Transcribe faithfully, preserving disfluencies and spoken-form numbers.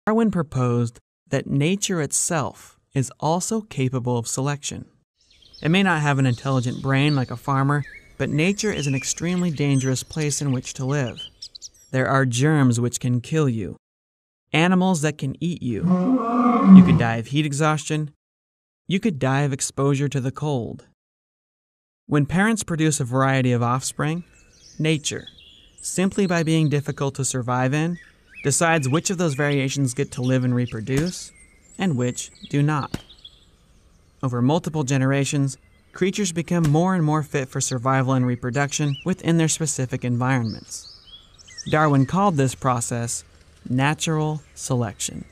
Darwin proposed that nature itself is also capable of selection. It may not have an intelligent brain like a farmer, but nature is an extremely dangerous place in which to live. There are germs which can kill you, animals that can eat you. You could die of heat exhaustion. You could die of exposure to the cold. When parents produce a variety of offspring, nature, simply by being difficult to survive in, decides which of those variations get to live and reproduce, and which do not. Over multiple generations, creatures become more and more fit for survival and reproduction within their specific environments. Darwin called this process natural selection.